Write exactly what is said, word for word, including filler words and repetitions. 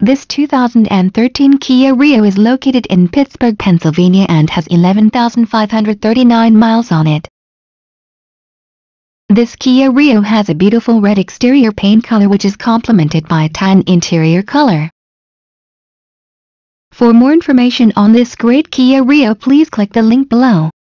This two thousand thirteen Kia Rio is located in Pittsburgh, Pennsylvania and has eleven thousand five hundred thirty-nine miles on it. This Kia Rio has a beautiful red exterior paint color which is complemented by a tan interior color. For more information on this great Kia Rio, please click the link below.